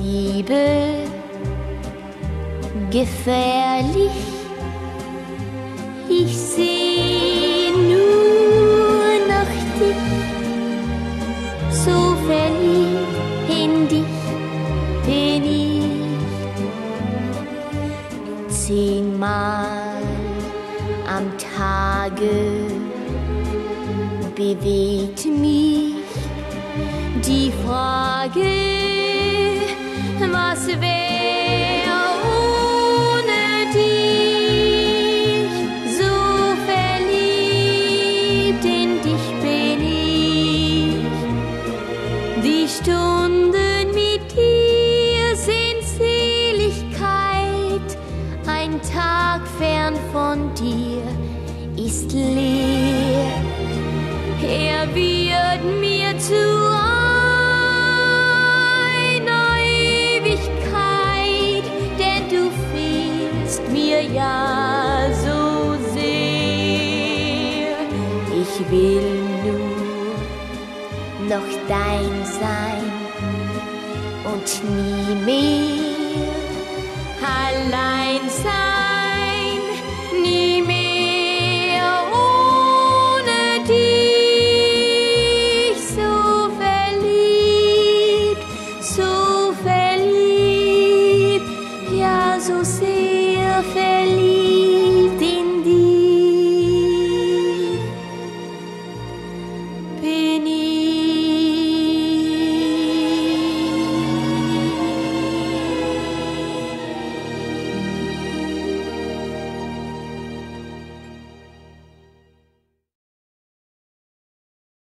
Liebe gefährlich. Ich seh nur noch dich, so verliebt in dich bin ich. 10-mal am Tage bewegt mich die Frage, was wär ohne dich? So verliebt in dich bin ich. Die Stunden mit dir sind Seligkeit. Ein Tag fern von dir ist leer. Er wird mir zu einer Ewigkeit, denn du fehlst mir ja so sehr. Ich will nur noch dein sein und nie mehr allein.